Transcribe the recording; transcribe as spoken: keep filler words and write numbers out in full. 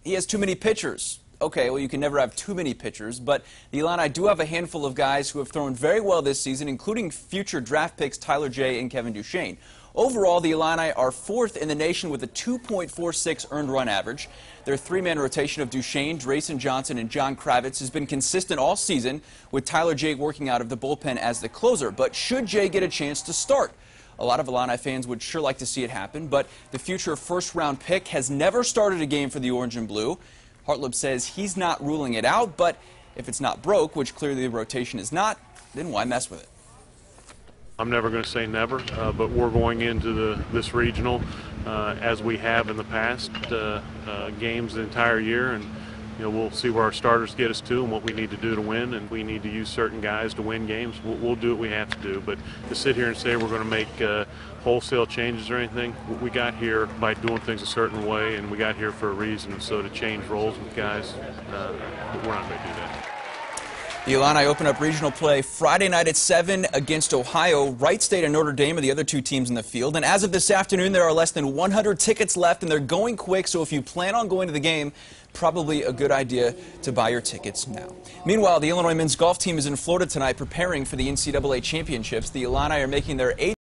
he has too many pitchers. Okay, well, you can never have too many pitchers, but the Illini do have a handful of guys who have thrown very well this season, including future draft picks Tyler Jay and Kevin Duchesne. Overall, the Illini are fourth in the nation with a two point four six earned run average. Their three-man rotation of Duchesne, Drayson Johnson, and John Kravitz has been consistent all season, with Tyler Jay working out of the bullpen as the closer. But should Jay get a chance to start? A lot of Illini fans would sure like to see it happen, but the future first-round pick has never started a game for the Orange and Blue. Hartleb says he's not ruling it out, but if it's not broke, which clearly the rotation is not, then why mess with it? I'm never going to say never, uh, but we're going into the, this regional uh, as we have in the past uh, uh, games the entire year, and you know, we'll see where our starters get us to and what we need to do to win, and we need to use certain guys to win games. We'll, we'll do what we have to do, but to sit here and say we're going to make uh, wholesale changes or anything, we got here by doing things a certain way, and we got here for a reason. So to change roles with guys, uh, we're not going to do that. The Illini open up regional play Friday night at seven against Ohio. Wright State and Notre Dame are the other two teams in the field. And as of this afternoon, there are less than one hundred tickets left, and they're going quick. So if you plan on going to the game, probably a good idea to buy your tickets now. Meanwhile, the Illinois men's golf team is in Florida tonight preparing for the N C double A championships. The Illini are making their eighth